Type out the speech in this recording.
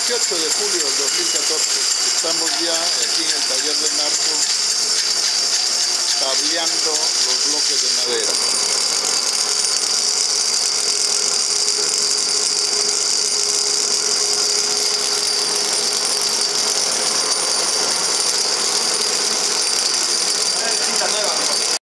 18 de julio del 2014. Estamos ya aquí en el taller de Narco tableando los bloques de madera.